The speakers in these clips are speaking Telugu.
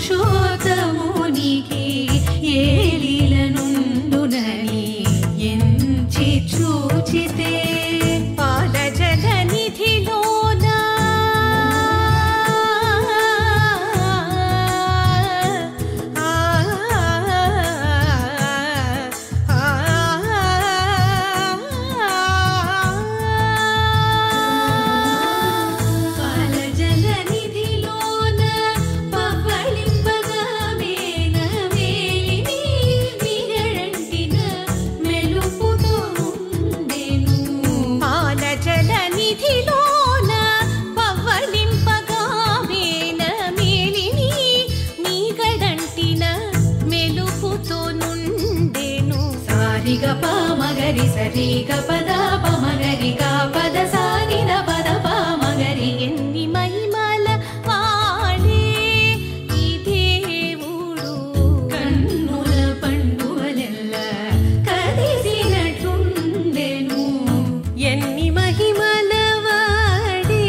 పురుషోత్తమునికి ఏలిలనుండునని ఎంచి చూచితే పాల జలనిధిలోన మగరి సరి గ పద పమగరి గా పద సాని ద పద పమగరి ఎన్ని మహిమల వాడే ఈ దేవుడు కన్నుల పండువలెల్ల కదిసినట్టుండెను ఎన్ని మహిమల వాడే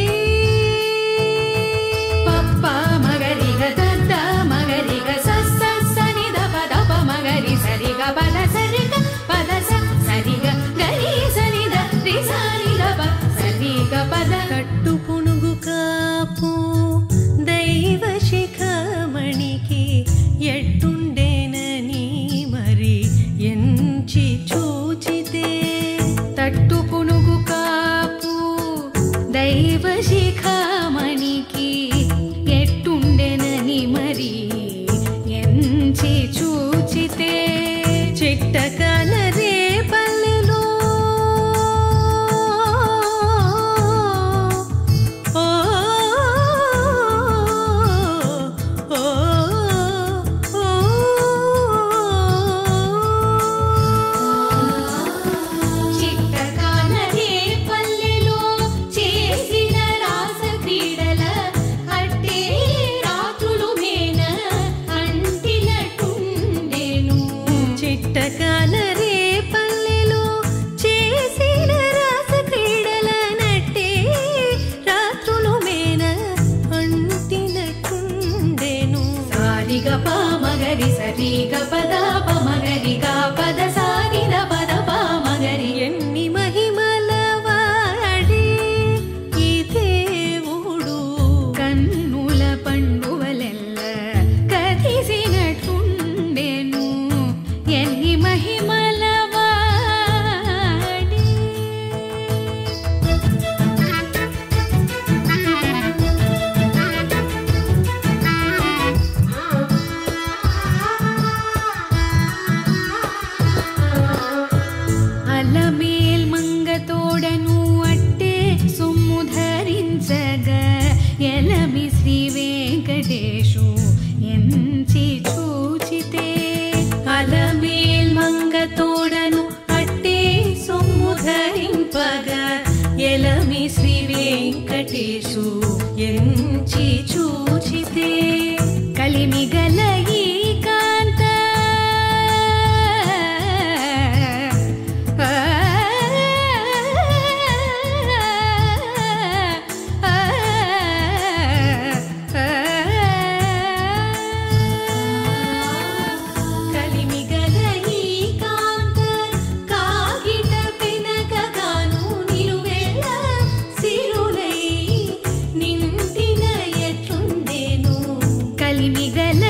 పప్ప మగరి గ దద్ద మగరి గ సస్స సని ద పద పమగరి సరి గ పద సరి గ పద సరి గ గరి సరి ద రి సరి ద ప సరి గ పద కట్టు పునుగు కాపు దైవ శిఖమణికి ఎట్టుండేనని మరి ఎంచి చూచితే తట్టు పునుగు కాపు దైవ శిఖమణికి ఎట్టుండెనని మరి ఎంచి చూచితే చిట్టకన రేపల్లెలో చిట్టకన రేపల్లెలో చేసిన రాస క్రీడల అట్టే రాత్రులు మేన అంటినట్టుండెను చిట్టకన రేపల్లెలో చేసిన రాస క్రీడల నట్టే రాత్రులు మేన అంటినట్టుండెను సారి గ పమగరి సరి గ పద పమగరి గా పద సాని ద పద పమగరి ఎన్ని మహిమల వాడే ఈ దేవుడు కన్నుల పండువలెల్ల కదిసినట్టుండెను ఎన్ని మహిమల వాడే అలమేల్ మంగతోడను అట్టే సొమ్ము ధరించగ ఎలమి శ్రీ వెంకటేశు ఎంచి చూచితే అలమేల్ మంగతోడను అట్టే సొమ్ము ధరింపగ ఎలమి శ్రీ వెంకటేశు ఎంచి చూచితే కలిమిగల ఈ కాంత కలిమిగల ఈ కాంత కాగిట పెనకగాను నిలువెల్ల సిరులై నింటిన ఎట్లుండెను కలిమిగల